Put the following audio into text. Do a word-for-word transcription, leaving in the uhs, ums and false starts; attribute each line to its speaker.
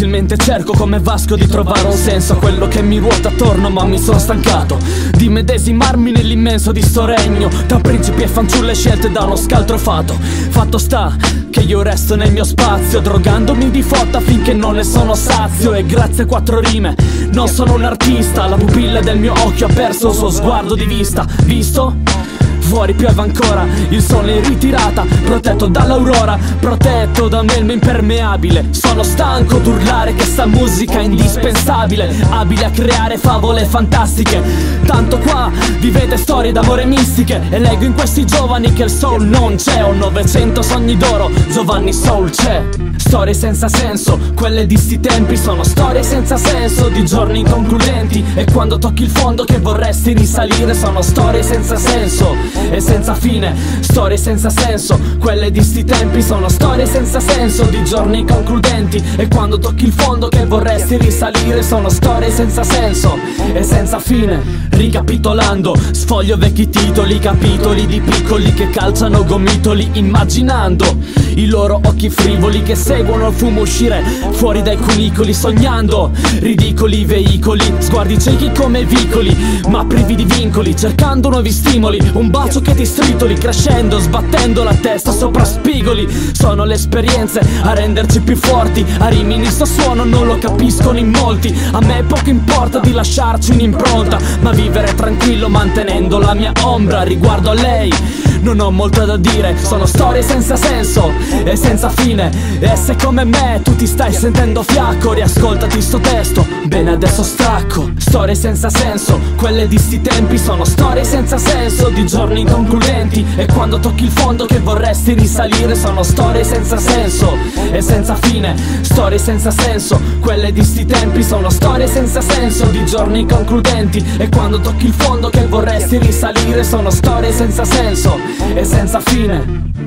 Speaker 1: Inutilmente cerco come Vasco di trovare un senso a quello che mi ruota attorno, ma mi sono stancato di medesimarmi nell'immenso di sto regno, tra principi e fanciulle scelte da uno scaltro fato. Fatto sta che io resto nel mio spazio, drogandomi di fotta finché non ne sono sazio. E grazie a quattro rime non sono un artista, la pupilla del mio occhio ha perso il suo sguardo di vista. Visto? Fuori piove ancora, il sole in ritirata, protetto dall'aurora, protetto da un elmo impermeabile. Sono stanco d'urlare che sta musica è indispensabile, abile a creare favole fantastiche. Tanto qua vivete storie d'amore mistiche, e leggo in questi giovani che il soul non c'è. Ho novecento sogni d'oro, Giovanni Soul c'è. Storie senza senso, quelle di sti tempi sono storie senza senso, di giorni inconcludenti. E quando tocchi il fondo che vorresti risalire sono storie senza senso e senza fine. Storie senza senso, quelle di sti tempi sono storie senza senso, di giorni inconcludenti. E quando tocchi il fondo che vorresti risalire sono storie senza senso e senza fine. Ricapitolando, sfoglio vecchi titoli, capitoli di piccoli che calciano gomitoli, immaginando i loro occhi frivoli che seguono il fumo uscire fuori dai cunicoli, sognando ridicoli veicoli, sguardi ciechi come vicoli, ma privi di vincoli, cercando nuovi stimoli, un bacio che ti stritoli, crescendo, sbattendo la testa sopra spigoli. Sono le esperienze a renderci più forti, a rimini sto suono non lo capiscono in molti. A me poco importa di lasciarci un'impronta, ma vivere tranquillo mantenendo la mia ombra. Riguardo a lei non ho molto da dire, sono storie senza senso e senza fine. E se come me tu ti stai sentendo fiacco, riascoltati sto testo, bene adesso stacco. Storie senza senso, quelle di sti tempi sono storie senza senso, di giorni inconcludenti. E quando tocchi il fondo che vorresti risalire sono storie senza senso e senza fine. Storie senza senso, quelle di sti tempi sono storie senza senso, di giorni inconcludenti. E quando tocchi il fondo che vorresti risalire sono storie senza senso e senza fine.